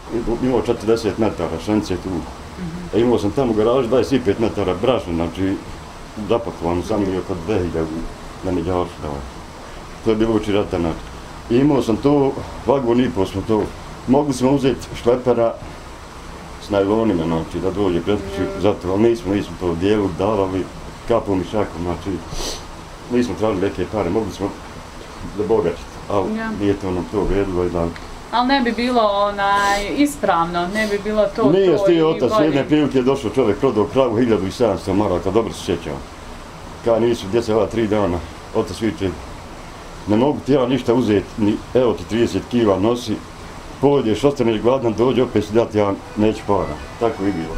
imao 40 metara šance tu. A imao sam tamo u garaži 25 metara brašna, znači zapakovano, sam je oko 2000 na Niđašu. To je bilo uči rata. I imao sam to, vagon i pol smo to, mogli smo uzeti šlepera s najlonima, znači da dođe pretkući zato, ali nismo to dijelu davali kapom i šakom, znači nismo tražili neke pare, mogli smo zabogaćiti, ali nije to nam to vrijedilo i da... Ali ne bi bilo ispravno, ne bi bilo to nije, i bolje. Nije, otac jedne prilike je došao čovjek, prodao kravu 1700 maraka, dobro se sjećao. Kada nisu djeca 3 dana, otac viče, ne mogu ti ja ništa uzeti, evo ti 30 kila nosi, pojedeš, ostaneš gladan, dođe opet si dati, ja neću para. Tako i bilo.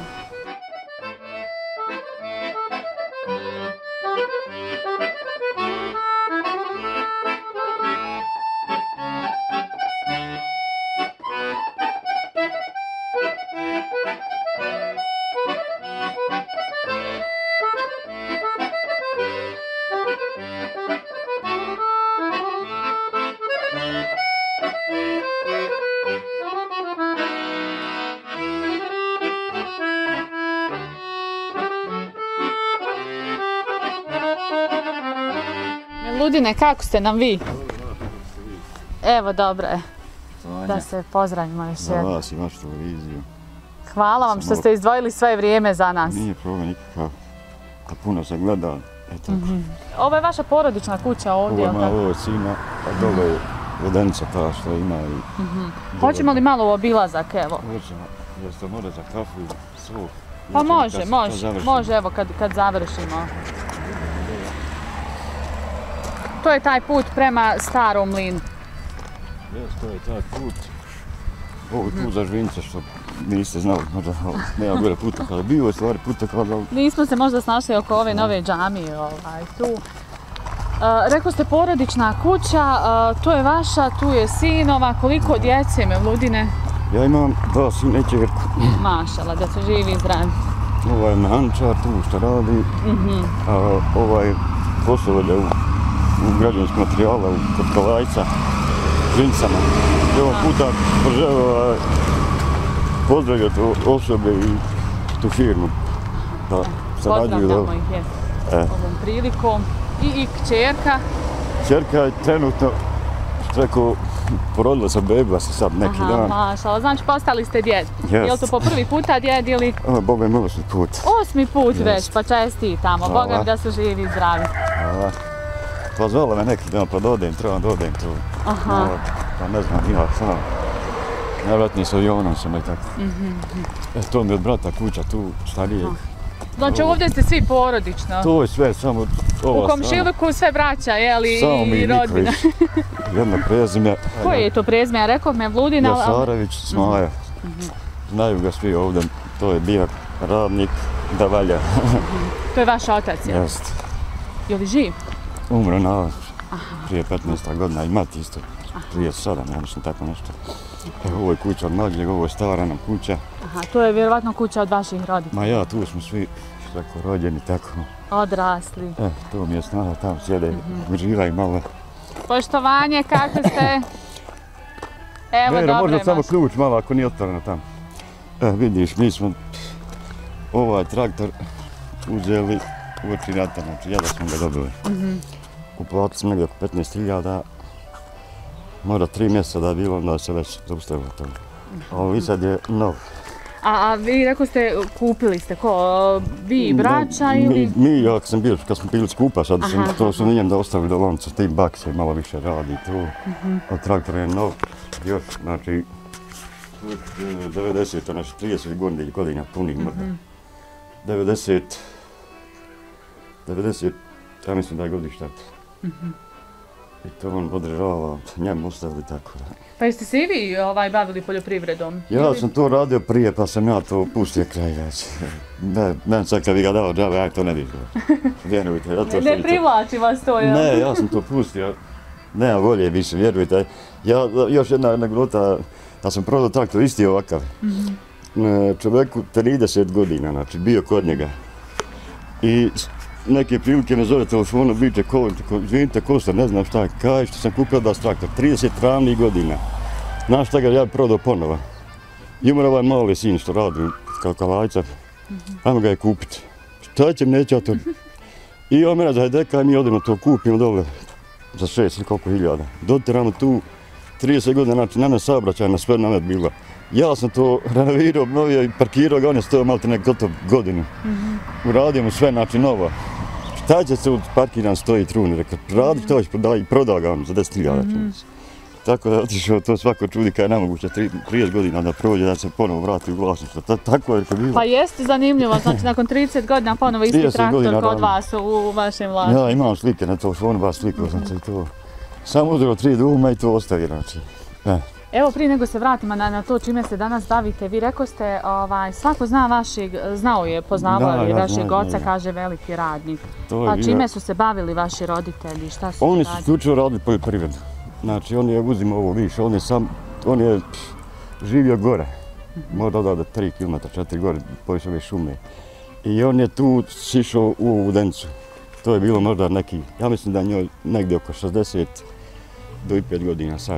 Ludine, kako ste nam vi? Evo, dobro je. Da se pozdravimo još jednom. Na vas i vašu televiziju. Hvala vam što ste izdvojili svoje vrijeme za nas. Nije problem nikakav. A puno sam gledao. Ovo je vaša porodična kuća ovdje, jel' tako? Ovo je sina, a dole je vodenica ta što ima i... Hoćemo li malo u obilazak, evo? Hoćemo. Jeste more za kafu i sok. Pa može, evo kad završimo. To je taj put prema Starom mlinu. Jes, to je taj put. Ovo je put za Žvince što niste znali, možda nema gore putokala. Bio je stvari putokala, ali... Nismo se možda snašli oko ove nove džamije tu. Rekao ste porodična kuća, to je vaša, tu je sinova. Koliko djece, Mevludine? Ja imam 2 sina i čerku. Mašala, da se živi i zdravi. Ovaj je mehančar tu što radi, a ovaj poslovlja u građevinskog materijala, kod Kalajca, Žincama. I ovog puta poželio pozdravljati osobe i tu firmu. Pozdravljamo ih ovom prilikom. I kćerka? Kćerka je trenutno, što rekao, porodila sam, bebila se sad neki dan. Mašala, znači postali ste djed. Je li to po prvi puta djed ili? Boga mi 8. put. 8. put već, pa čestitamo. Boga mi da se živi i zdravi. Hvala. Pa zvala me neki dan, pa trebam da odem tu. Pa ne znam, ja sam. Najvratniji s avionom sam i tako. To mi je od brata kuća tu, starijeg. Znači ovdje ste svi porodično? To je sve, samo ova strana. U komšiluku sve braća, jeli, i rodbina? Samo mi Nikolić, jedno prezime. Koje je to prezime? Ja rekao Mevludin, ali... Jasarević, Smaja. Znaju ga svi ovdje, to je bio radnik da valja. To je vaš otac, jel? Jeste. Je li živ? Umro na prije 15 godina i mati isto. 37, ja mislim tako nešto. Ovo je kuća od mlađeg, ovo je stara nam kuća. To je vjerovatno kuća od vaših roditelja. Ma ja, tu smo svi tako rođeni, tako. Odrasli. Tu mi je snaga, tamo sjede, uživaju malo. Poštovanje, kako ste? Evo, dobro je. Možda samo ključ malo, ako nije otvoreno tamo. Vidiš, mi smo ovaj traktor uzeli uoči rata, znači ja da smo ga dobili. Uplatili smo negdje oko 15.000, možda 3 mjeseca da je bilo, onda se već zaustavilo to. Ali sad je nov. A vi rekao ste, kupili ste ko, vi i braća ili? Mi, ja kad smo bili skupa, sad to su njem da ostavili do lonca, tim bak se malo više radi tu. A traktor je nov, još, znači, 90, znači 30 godina punih možda. 90, ja mislim da je godišta. I to on održava, njemu ostavili tako da. Pa jeste se i vi bavili poljoprivredom? Ja sam to radio prije, pa sam ja to pustio kraj već. Meni sad kad bi ga dao džabe, ja to ne bih. Vjerujte. Ne privlači vas to, jel? Ne, ja sam to pustio. Nema volje više, vjerujte. Još jedna anegdota, ja sam prodao traktor isti ovakav. Čovjeku 30 godina, znači bio kod njega. I neke prilike me zove telefonom, biće izvinite Kosta, ne znam šta, kaj što sam kupio da traktor, 30 ravnih godina. Znaš šta ga ja prodao ponovo? I umre ovaj mali sin što radi kao kalajca, ajmo ga je kupiti. Šta će mi, neće ja to. I on mene zajedeka i mi odemo to kupimo dole za 6 ili koliko hiljada. Dotiramo tu 30 godina, znači na nas saobraćajna sve namet bila. Ja sam to renovirao, obnovio i parkirao ga, on je stojao malo te nek gotovo godinu. Uradio mu sve, znači novo. Šta će se u parkiran stoji truni, rekao, radi što hoće i prodao ga on za 10.000. Tako da je otišao, to svako čudi kada je nemoguće 30 godina da prođe, da se ponovo vrati u vlasništvo. Tako je bilo. Pa jeste zanimljivo, znači nakon 30 godina ponovo isti traktor kod vas u vašem vlasništvu. Ja imam slike na to, ono baš slikao sam se i to. Samo uzeo 3 duma i to ostavi, znači. Evo, prije nego se vratimo na to čime se danas bavite, vi rekao ste, svako zna znao je, poznavao je vašeg oca, kaže veliki radnik. Pa čime su se bavili vaši roditelji, šta su radili? Oni su isključivo radili poljoprivredu. Znači, on je uzimao ovo više, on je živio gore, možda da 3 km, 4 gore, poviš ove šume. I on je tu sišao u Udencu. To je bilo možda neki, ja mislim da je njoj negdje oko 60 do 5 godina sad.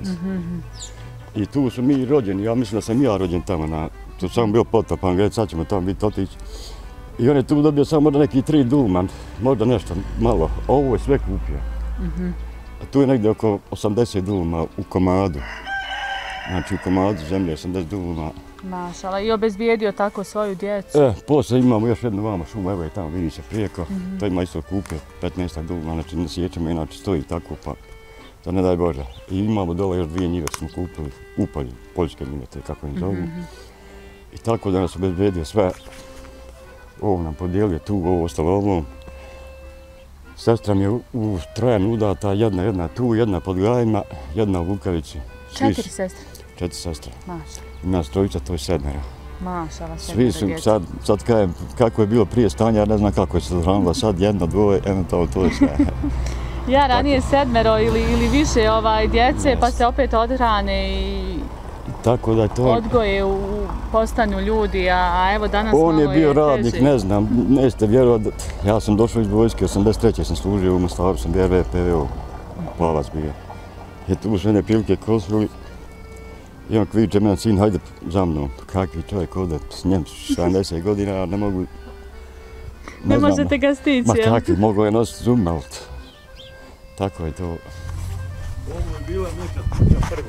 I tu su mi rođeni, ja mislim da sam ja rođen tamo, tu sam bio potapan, gledaj sad ćemo tamo biti otići. I on je tu dobio samo možda neki 3 duma, možda nešto malo, a ovo je sve kupio. A tu je negdje oko 80 duma u komadu. Znači u komadu zemlje 80 duma. Mašala, i obezbijedio tako svoju djecu. Poslije imamo još jednu vama šumu, evo je tamo, vidi se prijeko. To ima isto kupio 15 duma, znači ne sjećamo, inače stoji tako pa to ne daj Bože. I imamo dole još 2 njive smo kupili, upalji, poljske njive, kako im zovu. I tako da nas obezbijedio sve. Ovo nam podijelio tu, ovo ostalo ovo. Sestra mi je u Trojanu udata, jedna tu, jedna pod Gajima, jedna u Vukavici. 4 sestre? 4 sestre. Mašala. Ima nas 3, to je 7. Mašala, 7 Svi su, sad kajem, kako je bilo prije stanja, ja ne znam kako je se zahranila, sad 1, 2, eventualno to je sve. Ja ranije 7 ili više djece, pa se opet odhrane i odgoje u postanju ljudi, a evo danas malo je teže. On je bio radnik, ne znam, nećete vjerovati, ja sam došao iz vojske, 83. sam služio u Mostaru, sam bio RVPVO, plavac bio. I tu su jedne prilike kosili i on kviče, meni sin, hajde za mnom, kakvi čovjek ovdje, s njem 70 godina, ja ne mogu, ne možete ga stići, jel? Ma kakvi, mogu je nositi zum, ali tako je to. Ovo je bila neka kuća prvo.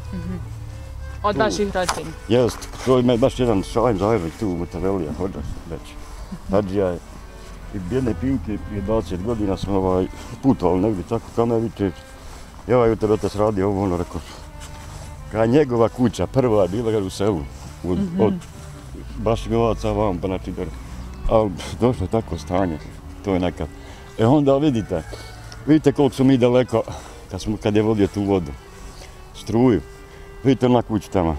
Od vaših roditelja? Jest, to je baš jedan šajn zajednik tu u Mutavelija, hođa već. Hadžija je. I jedne pivke prije 20 godina smo putovali negdje tako Kameviće. I ovaj u tebe otac radio ovo, ono rekao, kada njegova kuća prva je bila u selu, od Bašmilovaca vam, pa znači gore. Ali došlo je tako stanje, to je nekad. Onda vidite koliko smo mi daleko, kad je vodio tu vodu, struju. Vidite ona kuća tamo.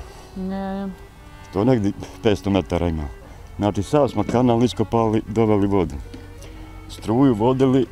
To negdje 500 metara ima. Znači sad smo kanal iskopali, doveli vodu. Struju vodili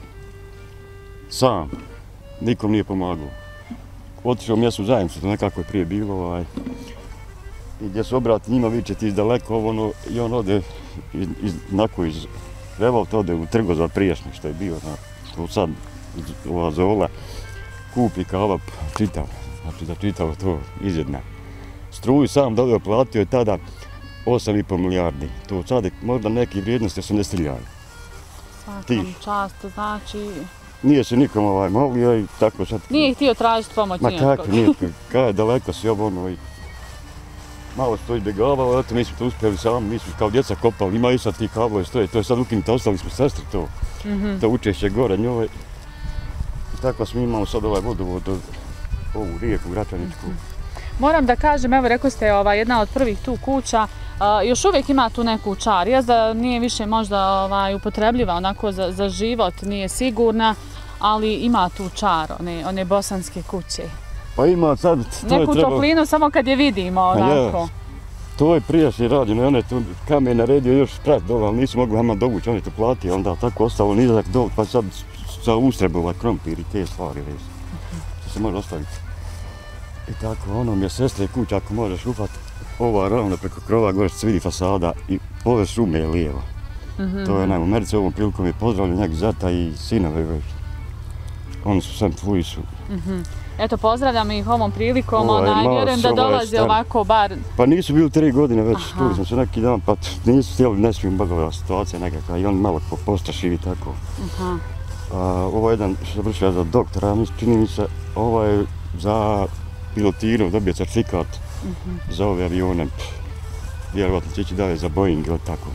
sam. Nikom nije pomagao. Otišao mjestu zajednicu, to nekako je prije bilo. I gdje su obrati njima vičeti iz daleko, i on ode iz Revolta, ode u Trgozad prijašnji što je bio. To sad, ova Zola, kupi kava, čitav. Znači da čitalo to izjedna. Struju sam doveo, platio je tada 8,5 milijardi. To sad je možda neki vrijednosti 80.000. Svakom čast, znači... Nije se nikom molio i tako sad... Nije htio tražiti pomoć nijakog. Ma kako, nije, kada je daleko si ovo i... Malo se to izbjegavalo, eto mi smo to uspjeli sami, mi smo kao djeca kopali, imaju sad ti kablovi stoje, to je sad ukinuto, ostali smo sestri to. To učešće gore njove. I tako smo imali sad ovaj vodovod, ovu rijeku Gračaničku. Moram da kažem, evo rekao ste jedna od prvih tu kuća, još uvijek ima tu neku čar, da nije više možda upotrebljiva onako za život, nije sigurna, ali ima tu čar, one bosanske kuće. Pa ima sad, to je neku toplinu samo kad je vidimo onako. To je prijašnji rađeno, on je tu kamen naredio još sprat dole, ali nisu mogli nama dovući, on je to platio, onda tako ostalo nizak dol, pa sad za ustrebova krompir i te stvari vezi. To se može ostaviti. I tako, mi je sestre kuća, ako možeš ufati, ova ravno preko krova, gore se vidi fasada i ove šume je lijevo. To je u Americi ovom prilikom je pozdravljen njeg zata i sinove već. Oni su sam tvoji su. Eto, pozdravljam ih ovom prilikom, Malo vjerujem da dolaze ovako bar... Pa nisu bili 3 godine već, čuli smo se neki dan, pa nisu htjeli, ne smijem bagala situacija nekakva i on malo postrašivi tako. Ovo je jedan što završio za doktora, čini mi se, ovo je za pilotirao, dobio certifikat za ove avione. Vjerovatno će ići dalje za Boeing ili tako.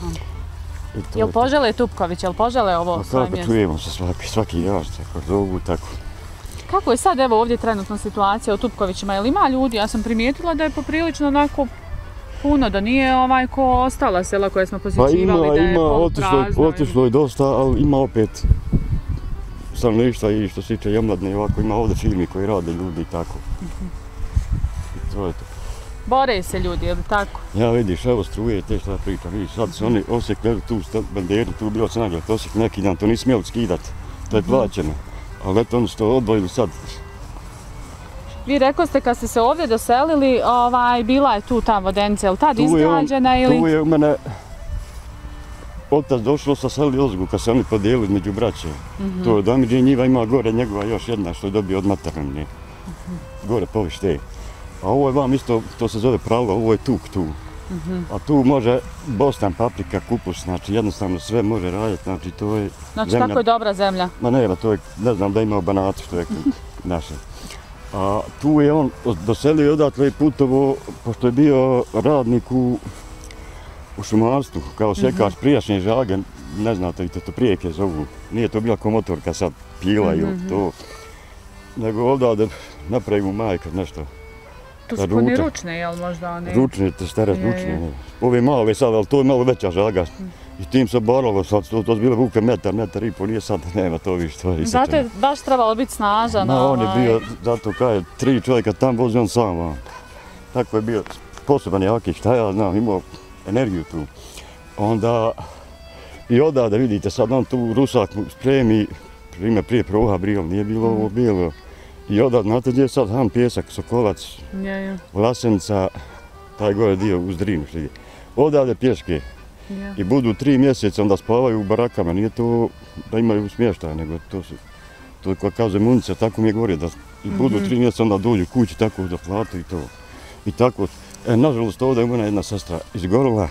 Jel požele Tupković, jel požele ovo svoje mjesto? Kako čujemo se svaki jaš, tako zovu, tako. Kako je sad evo ovdje trenutno situacija u Tupkovićima? Jel ima ljudi? Ja sam primijetila da je poprilično onako puno, da nije ko ostala sela koje smo posjećivali, da je poluprazno. Otišlo je dosta, ali ima opet stanovništva i što se tiče omladine, ovako ima ovdje firmi koji rade ljudi i tako. To je to. Bore se ljudi, je li tako? Ja vidiš, evo struje, te šta pričam, vidiš, sad su oni osjekli tu banderu, tu bilo se nagled, osjek neki dan, to nisu smjeli skidati, to je plaćeno. Ali eto, oni su to odvojili sad. Vi rekao ste kad ste se ovdje doselili, bila je tu ta vodenica, je li tad izgrađena ili? Tu je u mene otac došao sa seli Ozgu kad se oni podijelili među braće. To je Damidžija njiva, ima gore njegova još jedna što je dobio od materinje. Gore povište. A ovo je vam isto, to se zove pravo, ovo je tuk tu. A tu može bostan, paprika, kupus, znači jednostavno sve može raditi, znači to je znači zemlja. Tako je dobra zemlja? Ma nema, to je, ne znam da ima u Banatu što je naše. A tu je on doselio i odatle putovo, pošto je bio radnik u šumarstvu, kao sjekač prijašnje žage, ne znate, to prijeke zovu. Nije to bila komotorka sad pila ili to, nego odavde napravi mu majka nešto. Tu su puni ručne, jel možda one? Ručne, te stare ručne. Ove male sad, ali to je malo veća žaga. I tim se boralo sad, to su bile vuke metar i pol, nije sad, nema to ovih stvari. Zato je baš trebalo biti snažan. On je bio, zato kada je 3 čovjeka tam vozi on sam. Tako je bio sposoban jaki, šta ja znam, imao energiju tu. Onda i odavde vidite sad on tu rusak spremi, prije proha brijel, nije bilo ovo bijelo. I odavde, znate gdje je sad Han Pjesak, Sokolac, Vlasenica, taj gore dio uz Drinu što ide. Odavde pješke. I budu 3 mjeseca, onda spavaju u barakama, nije to da imaju smještaj, nego to je kao zemunica, tako mi je govorio, da budu 3 mjeseca, onda dođu kući, tako za platu i to. I tako, nažalost ovdje je u mene jedna sestra izgorila.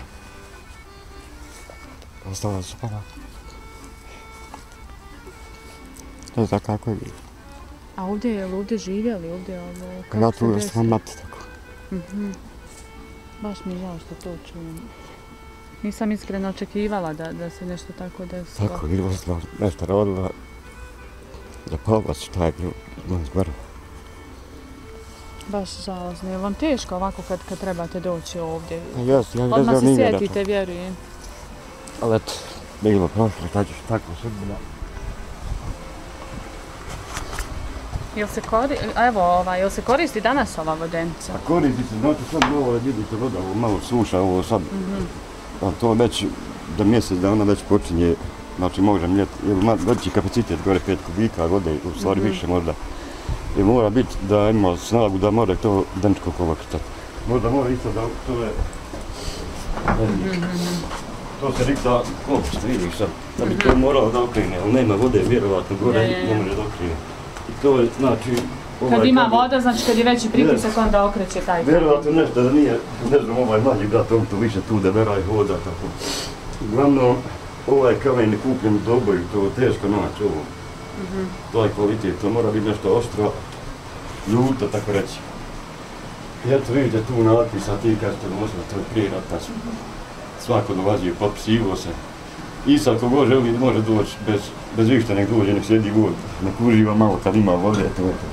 Ostala se para. Ne znam kako je bilo. A ovdje je li ovdje živjeli? Ja tu je sam mati tako. Baš mi je žao što to čujem. Nisam iskreno očekivala da se nešto tako desilo. Tako, izlazila, nešto rodila. Zapalila se šta je bilo, zgorila. Baš žalosno. Je vam teško ovako kad trebate doći ovdje? Jes, ja odmah se sjetite, vjerujem. Ali eto, bilo prošlo, šta ćeš tako sudbina. Jel se koristi danas ova vodenica? A koristi se, znači sad ovo vidite voda, ovo malo suša, ovo sad. To već za mjesec dana već počinje, znači može mljeti, jer ima veći kapacitet, gore 5 kubika vode, u stvari više možda. I mora biti da ima snagu da more to denčko kolokitati. Možda mora isto da to je... To se rikta klopist, vidiš sad, da bi to moralo da okrene, ali nema vode, vjerovatno gore ne može da okrene. I to je, znači... Kad ima voda, znači kad je veći pritisak, onda okreće taj kamen. Vjerovatno nešto da nije, ne znam, ovaj manji brat, on to više tu da vera i hoda, tako. Uglavnom, ovaj kamen je kupljen u Doboju, to je teško naći ovo. To je kvalitet, to mora biti nešto ostro, ljuto, tako reći. I eto vidite tu natpis, a ti kažete da možda to je prije rata. Svako dolazi, potpisivo se. I sad kogo želi može doći bez višta, nek dođe, nek sjedi vod, nek uživa malo kad ima vode, to je to.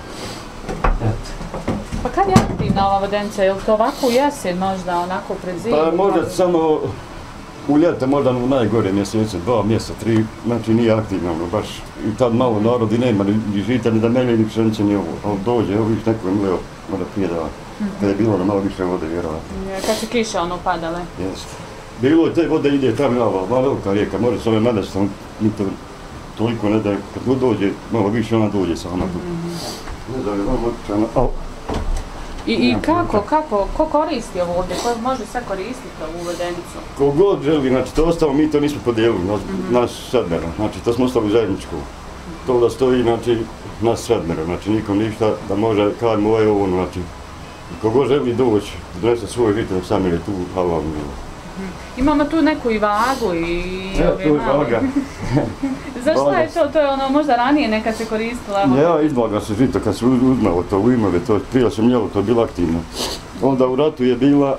Pa kad je aktivna ova vodenica? Je li to ovako u jesen možda, onako pred zimu? Pa možda samo u ljete, možda u najgore mjesece, 2 mjeseca, 3, znači nije aktivna, baš i tad malo narodi nema, ni žitelji da melje, ni pšenice, ni ovo, ali dođe, evo viš neko je mleo, možda prije da, kada je bilo na malo više vode, vjerovatno. Kad su kiše padale? Jeste. Bilo je te vode ide tamo, malo velika rijeka, može s ove medesta, mi to toliko ne da, kad god dođe, malo više ona dođe sama tu. Ne znam, je malo otičana, ali... I ko koristi ovo ovdje? Ko može sve koristiti ovu vodenicu? Ko god želi, znači to ostalo, mi to nismo podijelili, nas sedmero, znači to smo ostali zajedničko. To da stoji, znači, nas sedmero, znači nikom ništa da može kaj moje ovo, znači kogo želi doći, donese svoj žito, nek sam je tu, halal mi. Imamo tu neku i vagu i ove to je vaga. Zašto je to? To je ono možda ranije nekad se koristila? Ja, izvaga se žito kad se uzmalo to u imove, to prije sam njelo, to je bilo aktivno. Onda u ratu je bila,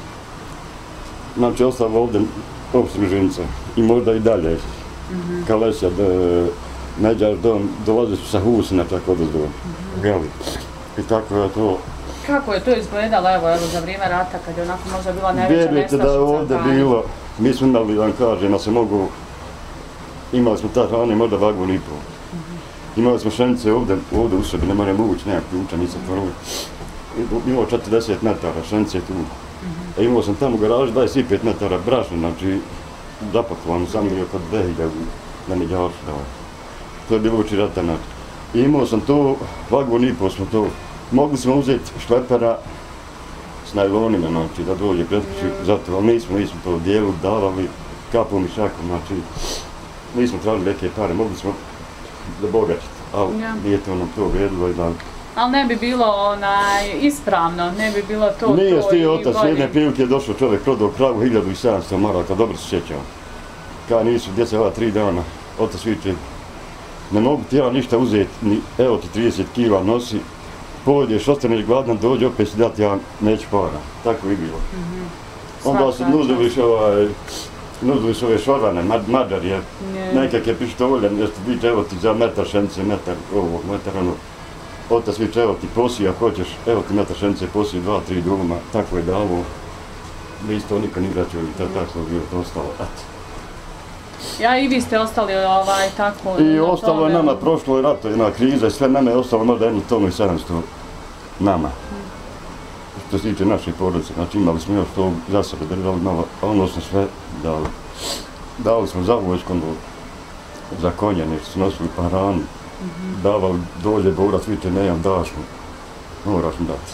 znači ostalo ovdje opsluženca i možda i dalje. Kalesja, neđaš dom, dolaze su sa Husina tako da dom. I tako je to. Kako je to izgledalo, evo, za vrijeme rata, kad je onako možda bila najveća nestašica? Vjerujete da je ovdje bilo, mi smo imali, da vam kažem, da se mogu, imali smo ta hrane možda vagon i pol. Imali smo šenice ovdje u sebi, ne moram ući, nema ključa, nisam prvi. Imao 40 metara šenice tu. Imao sam tamo u garaži 25 metara brašna, znači zapakovano, sam je oko 2000 na Nidjašu. To je bilo uči rata način. Imao sam to, vagon i pol smo to, mogli smo uzeti šlepera s najlonima, znači da dođe pretkući zato, ali nismo to dijelu davali kapom i šakom, znači nismo tražili neke pare, mogli smo zabogaćiti, ali nije to nam to vrijedilo i da... Ali ne bi bilo ispravno, ne bi bilo to nije i bolje. Nije otac, jedne prilike je došao čovjek, prodao kravu 1700 maraka, dobro se sjećao. Kada nisu djeca 3 dana, otac viče, ne mogu ti ja ništa uzeti, evo ti 30 kila nosi, pojedeš, ostaneš gladan, dođe opet si dati, ja neću para. Tako je bilo. Onda su nudili su ove šorvane, mađar je, nekak je pištoljen, jer ti viče, evo ti za metar šenice, metar ovo, metar ono. Otac viče, evo ti posi, ako hoćeš, evo ti metar šenice, posi 2-3 duguma, tako je davo. Mi isto nikad ni vraćali, tako je bilo to ostalo. Ja i vi ste ostali tako... I ostalo je nama, prošlo je rato, jedna kriza i sve nama je ostalo možda 1 tonu i 700 nama. Što se tiče naših porodice, znači imali smo još to za sebe držali malo, a ono smo sve dali. Dali smo za vojskom, za konja, nešto su nosili pa hranu. Davali, dođe borac, viče, nemam, daš mu, moraš mu dati.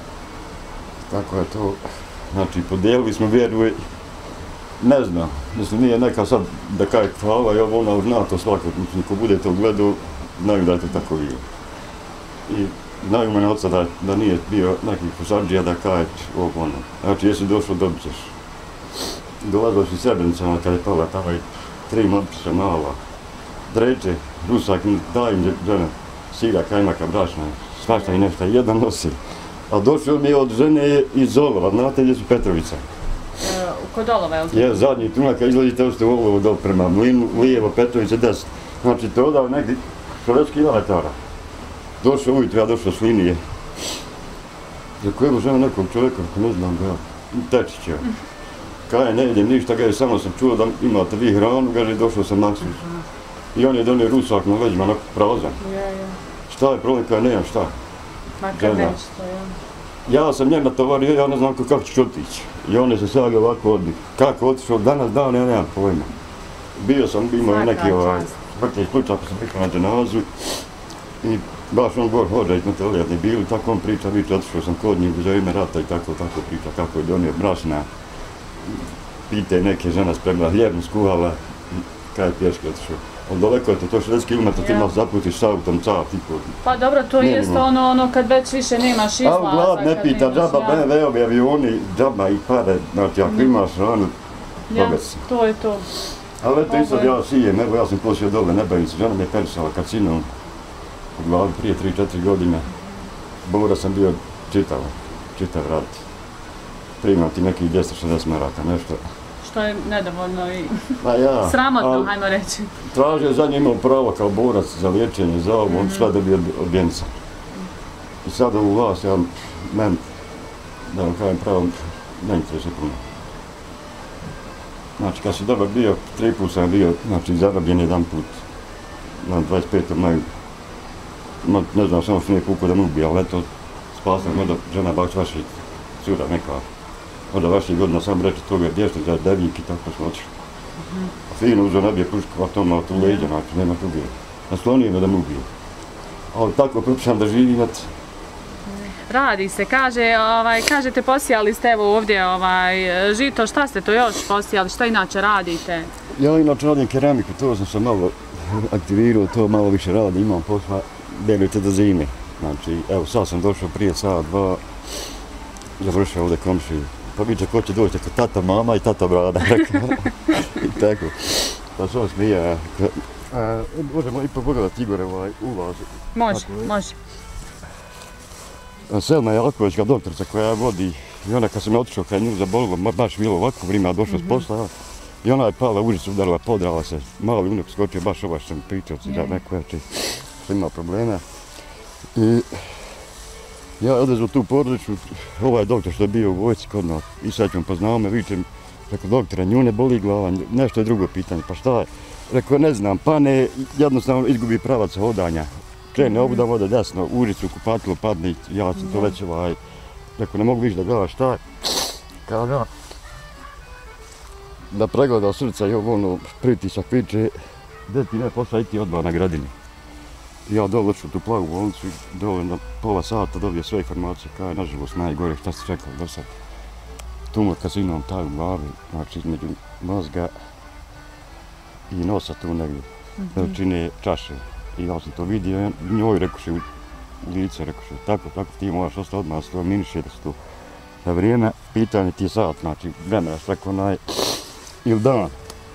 Tako je to, znači podijelili smo vjeru i ne znam, mislim nije neka sad da kaj hvala i ovo ona zna to svako, mislim ko bude to gledao, znaju da je to tako bilo. I znaju mene oca da nije bio nekih posađija da kaj ovo ono. Znači jesi došao dobit ćeš. Dolazilo si Srebrenicama kad je pala tamo i 3 momčića mala. Dreče, Rusak, daj im žene sira, kajmaka, brašna, svašta i nešto, jedan nosi. A došao mi je od žene iz Olova, znate gdje su Petrovica? Kod Olova, je li to? Je, zadnji tunel, kad izlazite u Olovu dol prema Mlinu, lijevo, Petrovice, 10. Znači, to je odao negdje 60 kilometara. Došao ujutro, ja došao s linije. Kako evo žena nekog čovjeka, ne znam ga, Tečić je. Kaj, ne idem ništa, kaže, samo sam čuo da imate vi hranu, kaže, došao sam na sviđu. I on je donio rusak na leđima, onako prazan. Šta je problem, kaj, nemam šta. Makar nešto, ja sam njega tovario, ja ne znam kako ću otići. I on je se sada ovako odbih. Kako otišao danas dan, ja nemam pojma. Bio sam, imao neki vrtni slučaj, pa sam prikao na dženazu. I baš on gor hođa iz Meteolijadni bili, tako on priča, viče, otišao sam kod njih za ime rata i tako priča, kako je donio brašna. Pite neke žena spremila hljebnu, skuhala, kaj je pješke otišao. Ali daleko je to 60 km, ti malo zaputiš s autom, sat i pol. Pa dobro, to jest ono kad već više nemaš izlaza. Ali glad ne pita, džaba, BMW-ovi, avioni, džaba i pare, znači ako imaš hranu, bogat si. To je to. Ali eto i sad ja sijem, evo ja sam posio dole, ne bavim se, žena mi je persala karcinom u glavi prije 3-4 godine. Bora sam bio čitav rat. Primam ti nekih 260 maraka, nešto. Što je nedovoljno i sramotno, hajmo reći. Tražio za njim imao pravo kao borac za liječenje, za ovo, on sve dobio odbijenica. I sada u vas, ja, meni, da vam kažem pravo, ne interesuje puno. Znači, kad si dobar bio, 3 put sam bio, znači, zarabljen jedan put na 25. maju. Ne znam, samo što nije kuko da me ubija, ali eto, spasam, onda žena baš vaših cura neka. Onda vaših godina sam reći toga dješta za devijek i tako smo otišli. Fino uzeo nabije pušku atoma od tu leđa, znači nema tu ubije. Naslonio me da me ubije. Ali tako propišam da živim, eto. Radi se, kažete posijali ste evo ovdje žito, šta ste to još posijali, šta inače radite? Ja inače radim keramiku, to sam se malo aktivirao, to malo više radim, imam posla. vjerujte do zime. Znači, evo sad sam došao prije sat, dva, završio ovdje komšiji. Pa viče ko će doći, tako tata mama i tata brada, rekao. I tako. Pa se on smije. Možemo i pogledati Igor ulaz. Može. Selma Jelkovićka, doktorica koja vodi, i ona kad sam je otišao, kad je nju zabolilo, baš bilo ovako vrijeme, a došla s posla, i ona je pala u ulicu, udarila, podrala se, mali unuk skočio, baš ovaj što sam pričao, da neko jači, što ima problema. I ja odvezu tu porodiču, ovaj doktor što je bio u vojsci kod nas, i sad ću poznao me, vičem, rekao, doktore, nju ne boli glava, nešto je drugo pitanje, pa šta je? Rekao, ne znam, pane, jednostavno izgubi pravac hodanja. Krene ovuda vode desno, u ulicu, kupatilo, padne, ja sam to već rekao, ne mogu više da gleda šta je. Kada da pregleda srca i ovo pritisak viče, gdje ti ne posla iti odmah na gradini. Ja dole odšao tu plavu bolnicu, dole na pola sata dobio sve informacije, kao je nažalost najgore, šta ste čekali do sad. Tumor karcinom taj u glavi, znači između mozga i nosa tu negdje, veličine čaše. I ja sam to vidio, njoj rekoše u lice, rekoše, tako ti moraš ostati odmah, s tvojom miniše da se tu. Na vrijeme, pitanje ti je sat, znači vremena, rekao ili dan.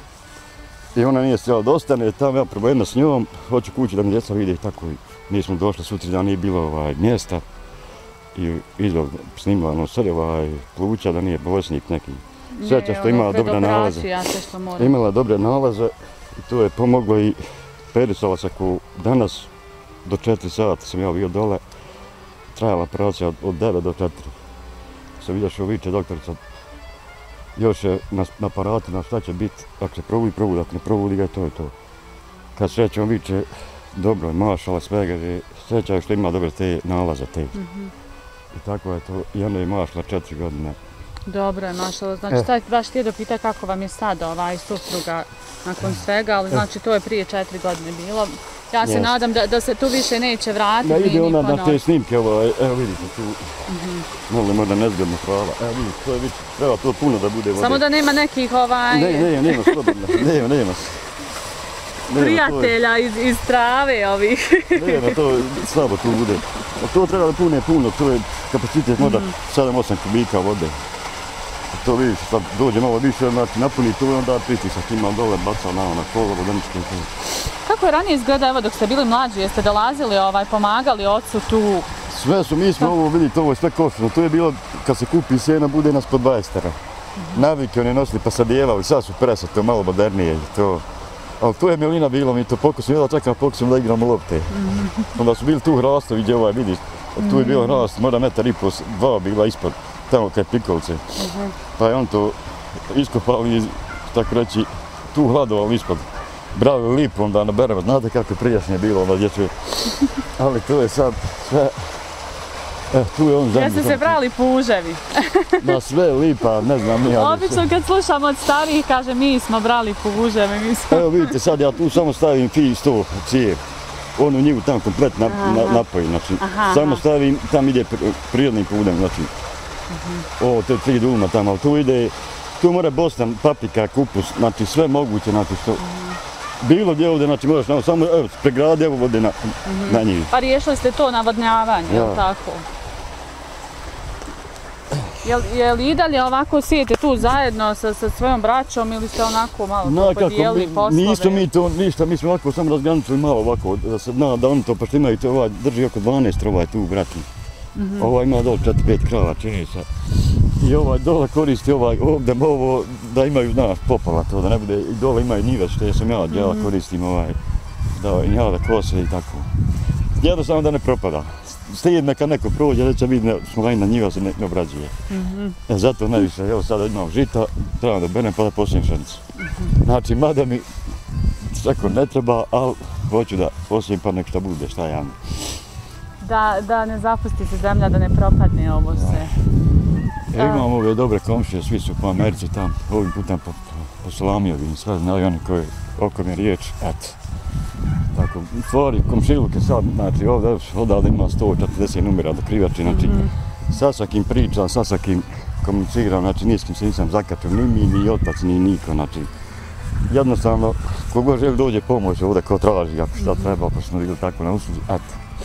I ona nije stjela da ostane, tamo ja problema s njom, hoću kući da mi djeca vide i tako. Mi smo došli sutra da nije bilo mjesta i izgled snimala pluća da nije bolesnik neki. Sjeća što imala dobre nalaze. Imala dobre nalaze i to je pomoglo i perisala se ako danas do 4 sata sam ja bio dole, trajala operacija od 9 do 4. Sam vidio što viče doktorica, još je na aparatu na šta će biti, ako se probudi, ako ne probudi ga, to je to. Kad srećom viče, dobro, mašala svega, sreća što ima dobre te nalaze te. I tako je to, i onda je mašala 4 godine. Dobro je mašala, znači sad baš ti je da pita kako vam je sad supruga nakon svega, ali znači to je prije 4 godine bilo. Ja se nadam da se tu više neće vratiti. Da ide ona na te snimke, evo vidite tu, možda nezgodno hvala. Evo vidite, to je treba to puno da bude vode. Samo da nema nekih nema slobodno, nema. Prijatelja iz trave ovih. Nema, to slabo tu bude. To treba da pune puno, to je kapacitet možda 7-8 kubika vode. To vidiš, sad dođe malo više, znači napuni to i onda pritisak ima dole, baca na pola vodeničke. Kako je ranije izgleda, evo dok ste bili mlađi, jeste dolazili, pomagali ocu tu? Sve su, mi smo ovo, vidite, ovo je sve košno, to je bilo, kad se kupi sjena, bude nas po 20 stara. Navike oni nosili pa sadijevali, sad su presa, to malo modernije i to. Ali to je milina bilo, mi to pokusim, ja čekam pokusim da igramo lopte. Onda su bili tu hrastovi, gdje vidiš, tu je bilo hrast, možda 1,5 m, 2 bila ispod, tamo kaj pikovce. Pa je on to iskopali, tako reći, tu hladovali ispod. Brali lipu onda naberemo, znate kako je prijašnje bilo onda dječje. Ali to je sad sve, tu je on zemlji. Jeste se brali puževi? Na sve lipa, ne znam ni. Obično kad slušam od starijih kaže mi smo brali puževi. Evo vidite sad ja tu samo stavim fi 100 cijev. Onu njivu tam komplet napoji, znači samo stavim, tam ide prirodnim putem, znači. Ovo te 3 dulma tamo, ali tu ide, tu mora bostan, paprika, kupus, znači sve moguće, znači što. Bilo gdje ovdje, znači moraš samo pregradi evo vode na njivi. Pa riješili ste to navodnjavanje, jel' tako? Je li i dalje ovako sijete tu zajedno sa svojom braćom ili ste onako malo podijelili poslove? Nismo mi to ništa, mi smo ovako samo razgraničili malo ovako, da se zna da oni to, pošto imaju to drži oko 12 tu braću. Ova ima dole 4-5 krava, čini se. I dole koristi ovdje ovo da imaju, znaš, popala to, da ne bude, i dole imaju njive što sam ja djela, koristim da njave kose i tako. Jednostavno da ne propada. Stijed neka neko prođe, da će biti smolajna njiva se ne obrađuje. Zato najviše, evo sada imam žita, trebam da berem pa da posijem pšenicu. Znači, mada mi svako ne treba, ali hoću da posijem pa nek šta bude, šta ja. Da ne zapusti se zemlja, da ne propadne ovo sve. Imam ove dobre komšije, svi su po Americi tam, ovim putem po Salamiju vidim, sve znaju oni koji oko mi je riječ, eto. Tako, stvari, komšiluke sad, znači ovdje ima 140 numera do Krivači, znači sa svakim pričam, sa svakim komuniciram, znači ni s kim se nisam zakačio, ni mi, ni otac, ni niko, znači jednostavno, kogo želi dođe pomoć ovdje ko traži, ako šta treba, pa smo bili tako na usluzi, eto.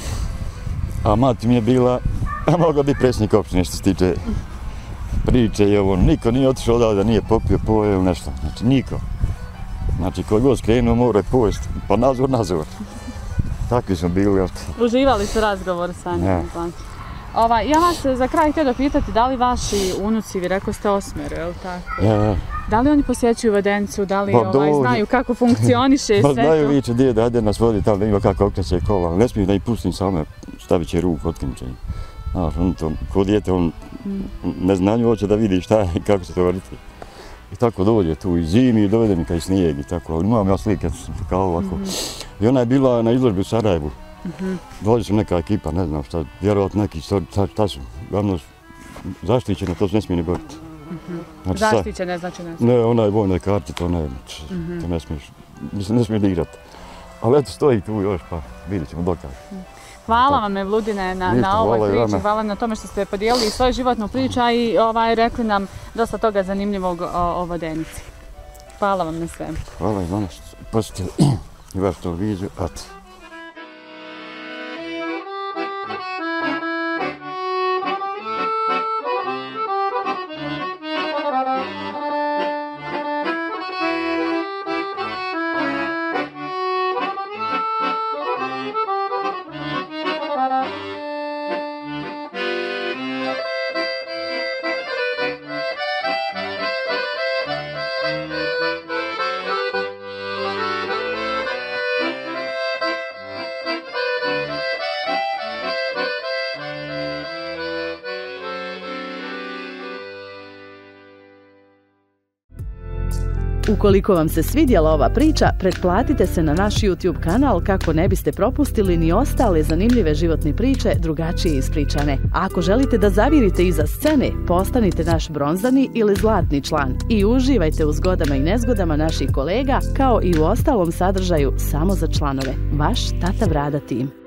A mati mi je bila, a mogla bi predsjednik opštine što se tiče priče i ovo. Niko nije otišao odavde da nije popio, pojeo ili nešto. Znači, niko. Znači, koji god skrenuo mora je pojesti, pa nazor. Takvi smo bili. Uživali su razgovor sa njim. Ja vas za kraj htio da pitati da li vaši unuci, vi rekao ste 8, je li tako? Ja. Da li oni posjećuju Vodenicu, da li znaju kako funkcioniše sve to? Znaju viće, djede, ajde nas vodi tamo da ima kako okreće kola, ali ne smiju da ih pustim same, stavit će ruku, otkinut će ih. Znaš, on to, ko dijete, on ne znanju hoće da vidi šta je i kako se to vrti. I tako dođe tu i zimi i dovede mi kaj snijeg i tako, ali imam ja slike, kao ovako. I ona je bila na izložbi u Sarajevu. Dođe su neka ekipa, ne znam šta, vjerovatno neki, šta su, glavno zaštićeno, to se ne smije ni boriti. Zaštićene znači ne smije? Ne, ona je vojna karta, to ne smiješ, ne smiješ da igrati. Ali eto, stoji tu još, pa vidjet ćemo dokaz. Hvala vam, Mevludine, na ovoj priči, hvala na tome što ste podijelili svoju životnu priču, a i rekli nam dosta toga zanimljivog o Vodenici. Hvala vam na svemu. Hvala i vama što ste posjetili i vašu televiziju. Ukoliko vam se svidjela ova priča, pretplatite se na naš YouTube kanal kako ne biste propustili ni ostale zanimljive životne priče drugačije ispričane. A ako želite da zavirite iza scene, postanite naš bronzani ili zlatni član i uživajte u zgodama i nezgodama naših kolega, kao i u ostalom sadržaju samo za članove. Vaš Tata Brada tim.